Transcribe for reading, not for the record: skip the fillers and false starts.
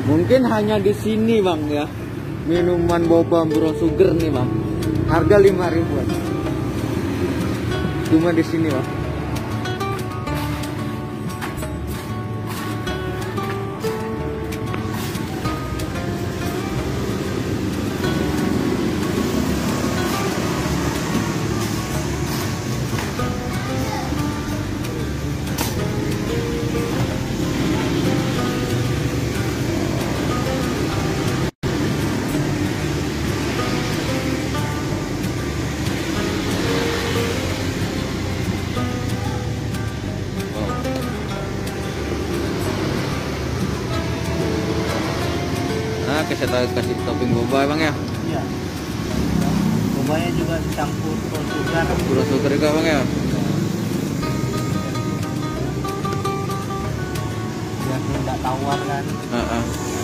Mungkin hanya di sini bang ya, minuman boba Bro Sugar nih bang, harga 5.000-an. Cuma di sini bang. Nah, kita kasih topping boba bang ya. Iya. Bobanya juga dicampur sugar. Bro Sugar juga bang ya. Biar tidak tawar kan. Heeh.